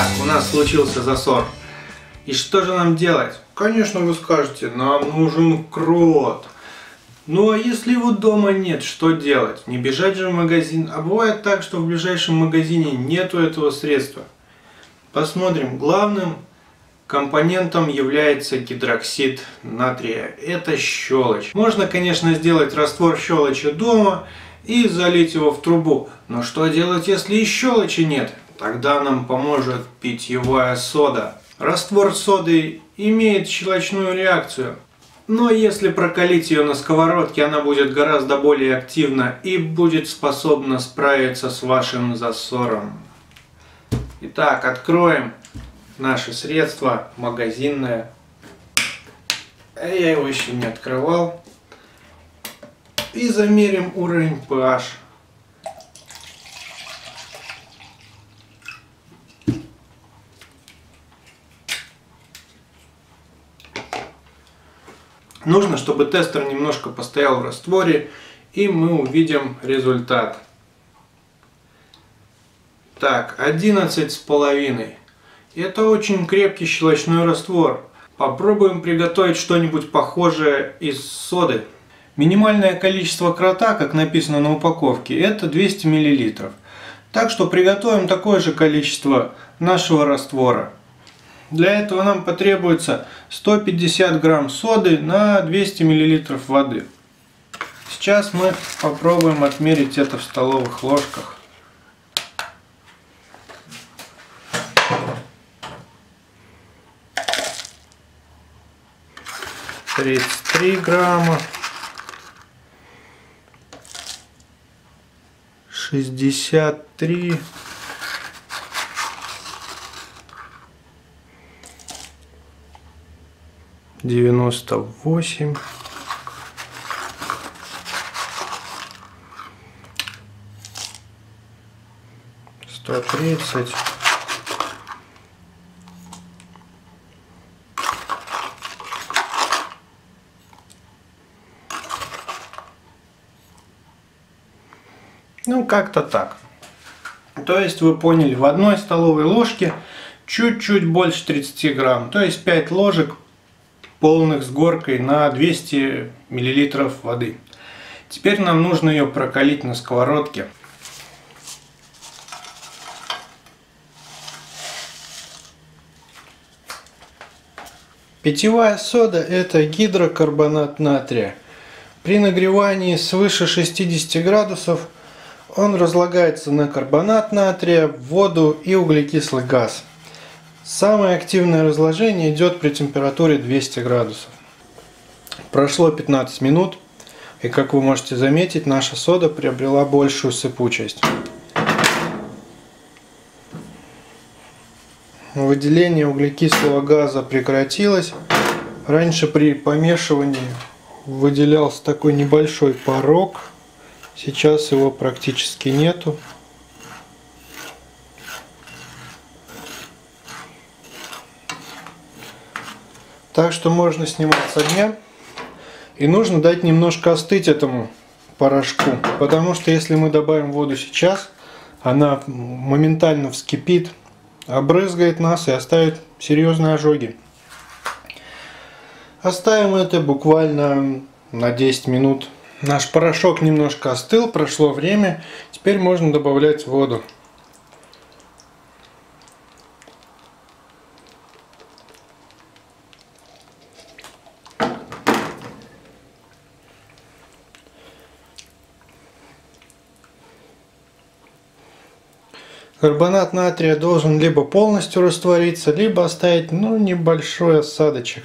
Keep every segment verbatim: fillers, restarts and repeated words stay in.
Итак, у нас случился засор. И что же нам делать? Конечно, вы скажете, нам нужен крот. Ну а если его дома нет, что делать? Не бежать же в магазин. А бывает так, что в ближайшем магазине нету этого средства. Посмотрим. Главным компонентом является гидроксид натрия. Это щелочь. Можно, конечно, сделать раствор щелочи дома и залить его в трубу. Но что делать, если и щелочи нет? Тогда нам поможет питьевая сода. Раствор соды имеет щелочную реакцию. Но если прокалить ее на сковородке, она будет гораздо более активна и будет способна справиться с вашим засором. Итак, откроем наше средство магазинное. Я его еще не открывал. И замерим уровень pH. Нужно, чтобы тестер немножко постоял в растворе, и мы увидим результат. Так, одиннадцать с половиной. Это очень крепкий щелочной раствор. Попробуем приготовить что-нибудь похожее из соды. Минимальное количество крота, как написано на упаковке, это двести миллилитров. Так что приготовим такое же количество нашего раствора. Для этого нам потребуется сто пятьдесят грамм соды на двести миллилитров воды. Сейчас мы попробуем отмерить это в столовых ложках. тридцать три грамма. шестьдесят три. девяносто восемь. сто тридцать. Ну, как-то так. То есть вы поняли, в одной столовой ложке чуть-чуть больше тридцати грамм. То есть пять ложек полных с горкой на двести миллилитров воды. Теперь нам нужно ее прокалить на сковородке. Питьевая сода – это гидрокарбонат натрия. При нагревании свыше шестидесяти градусов он разлагается на карбонат натрия, воду и углекислый газ. Самое активное разложение идет при температуре двести градусов. Прошло пятнадцать минут, и как вы можете заметить, наша сода приобрела большую сыпучесть. Выделение углекислого газа прекратилось. Раньше при помешивании выделялся такой небольшой парок, сейчас его практически нету. Так что можно снимать с огня. И нужно дать немножко остыть этому порошку. Потому что если мы добавим воду сейчас, она моментально вскипит, обрызгает нас и оставит серьезные ожоги. Оставим это буквально на десять минут. Наш порошок немножко остыл, прошло время. Теперь можно добавлять воду. Карбонат натрия должен либо полностью раствориться, либо оставить, ну, небольшой осадочек.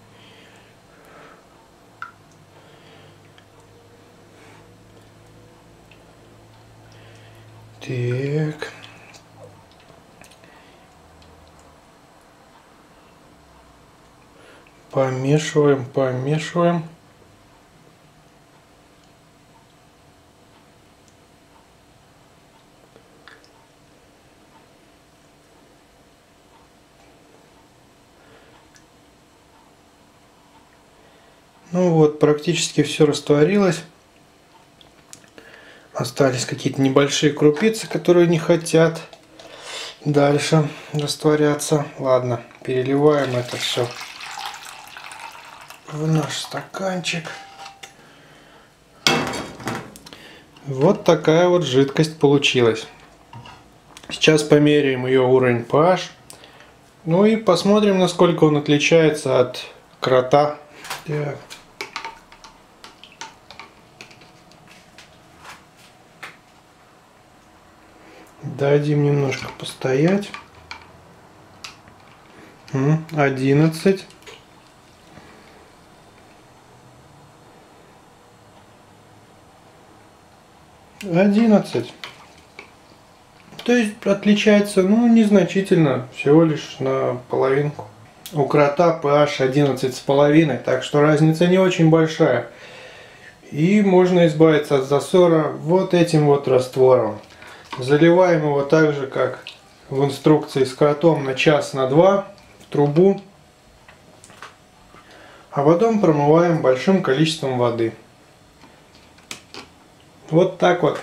Так. Помешиваем, помешиваем. Ну вот, практически все растворилось. Остались какие-то небольшие крупицы, которые не хотят. дальше растворяться. Ладно, переливаем это все в наш стаканчик. Вот такая вот жидкость получилась. Сейчас померяем ее уровень pH. Ну и посмотрим, насколько он отличается от крота. Так. Дадим немножко постоять. одиннадцать. одиннадцать. То есть отличается, ну, незначительно, всего лишь на половинку. У крота pH одиннадцать с половиной, так что разница не очень большая. И можно избавиться от засора вот этим вот раствором. Заливаем его так же, как в инструкции с кротом, на час, на два в трубу. А потом промываем большим количеством воды. Вот так вот.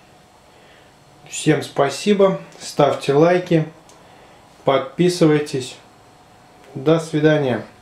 Всем спасибо. Ставьте лайки. Подписывайтесь. До свидания.